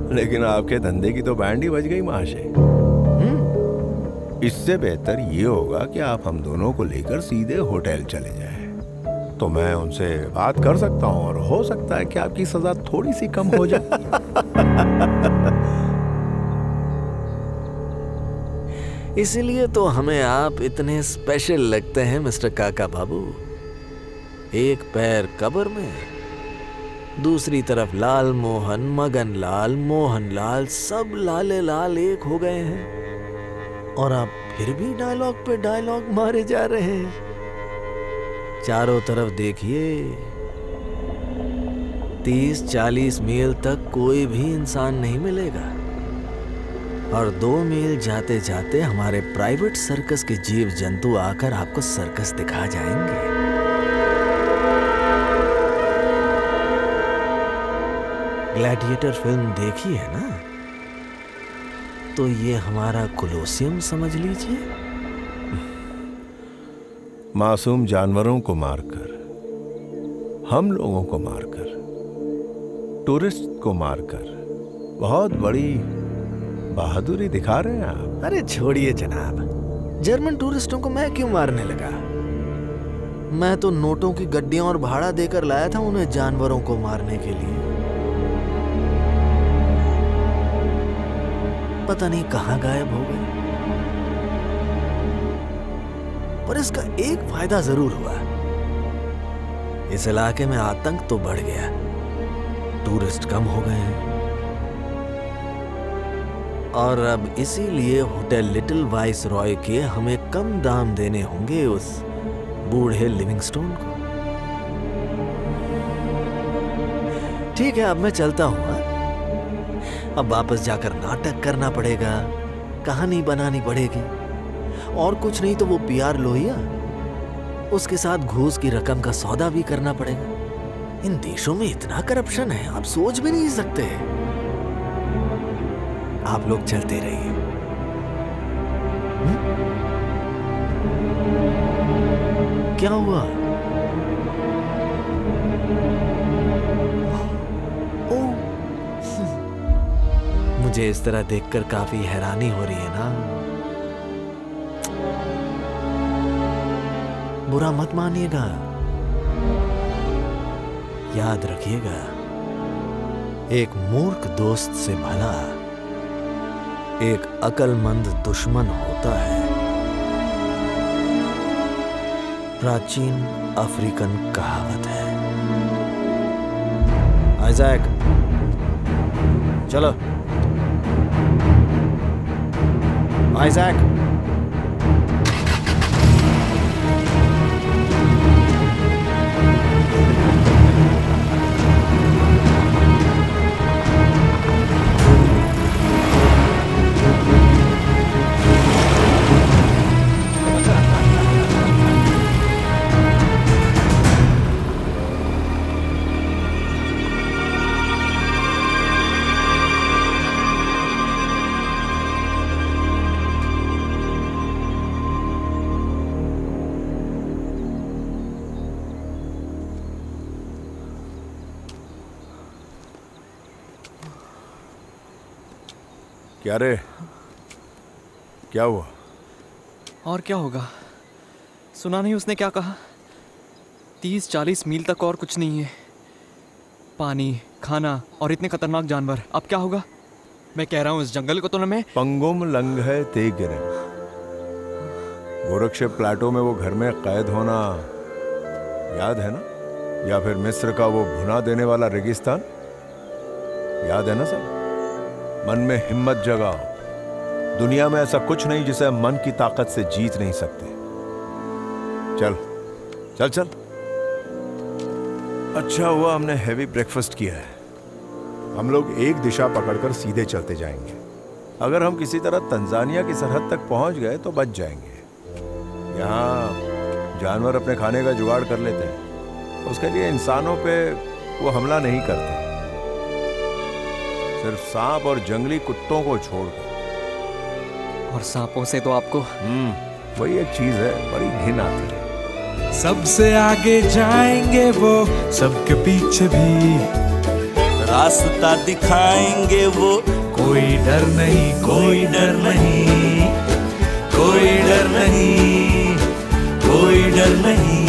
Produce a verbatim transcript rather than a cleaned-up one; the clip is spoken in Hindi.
लेकिन आपके धंधे की तो बैंड ही बज गई महाशय। इससे बेहतर ये होगा कि आप हम दोनों को लेकर सीधे होटल चले जाएं। तो मैं उनसे बात कर सकता हूँ और हो सकता है कि आपकी सजा थोड़ी सी कम हो जाए। इसीलिए तो हमें आप इतने स्पेशल लगते हैं मिस्टर काका बाबू। एक पैर कब्र में, दूसरी तरफ लाल मोहन, मगन लाल, मोहन लाल, सब लाले लाल एक हो गए हैं और आप फिर भी डायलॉग पे डायलॉग मारे जा रहे हैं। चारों तरफ देखिए, तीस चालीस मील तक कोई भी इंसान नहीं मिलेगा और दो मील जाते जाते हमारे प्राइवेट सर्कस के जीव जंतु आकर आपको सर्कस दिखा जाएंगे। ग्लैडिएटर फिल्म देखी है ना? तो ये हमारा कोलोसियम समझ लीजिए। मासूम जानवरों को मारकर, हम लोगों को मारकर, टूरिस्ट को मारकर बहुत बड़ी बहादुरी दिखा रहे हैं आप। अरे छोड़िए जनाब, जर्मन टूरिस्टों को मैं क्यों मारने लगा? मैं तो नोटों की गड्डियां और भाड़ा देकर लाया था उन्हें जानवरों को मारने के लिए। पता नहीं कहां गायब हो गए। पर इसका एक फायदा जरूर हुआ, इस इलाके में आतंक तो बढ़ गया, टूरिस्ट कम हो गए हैं और अब इसीलिए होटल लिटिल वाइस रॉय के हमें कम दाम देने होंगे उस बूढ़े लिविंगस्टोन को। ठीक है, अब मैं चलता हूं। अब वापस जाकर नाटक करना पड़ेगा, कहानी बनानी पड़ेगी और कुछ नहीं तो वो पीआर लोहिया, उसके साथ घूस की रकम का सौदा भी करना पड़ेगा। इन देशों में इतना करप्शन है, आप सोच भी नहीं सकते। आप लोग चलते रहिए। क्या हुआ? ओ, मुझे इस तरह देखकर काफी हैरानी हो रही है ना? बुरा मत मानिएगा, याद रखिएगा, एक मूर्ख दोस्त से भला एक अक्लमंद दुश्मन होता है। प्राचीन अफ्रीकन कहावत है। आइजैक, चलो। आइजैक, क्या रे, क्या हुआ? और क्या होगा? सुना नहीं उसने क्या कहा? तीस चालीस मील तक और कुछ नहीं है, पानी, खाना और इतने खतरनाक जानवर। अब क्या होगा? मैं कह रहा हूँ इस जंगल को तो न मैं पंगुम लंग है ते गिरे। गोरक्षेप प्लाटो में वो घर में कैद होना याद है ना? या फिर मिस्र का वो भुना देने वाला रेगिस्तान याद है ना सब? मन में हिम्मत जगाओ, दुनिया में ऐसा कुछ नहीं जिसे मन की ताकत से जीत नहीं सकते। चल चल चल। अच्छा हुआ हमने हैवी ब्रेकफास्ट किया है। हम लोग एक दिशा पकड़कर सीधे चलते जाएंगे। अगर हम किसी तरह तंजानिया की सरहद तक पहुंच गए तो बच जाएंगे। यहाँ जानवर अपने खाने का जुगाड़ कर लेते हैं, उसके लिए इंसानों पे वो हमला नहीं करते, सिर्फ सांप और जंगली कुत्तों को छोड़कर। और सांपों से तो आपको हम्म वही एक चीज है, बड़ी घिन आती है। सबसे आगे जाएंगे वो, सबके पीछे भी। रास्ता दिखाएंगे वो। कोई डर नहीं, कोई डर नहीं, कोई डर नहीं, कोई डर नहीं।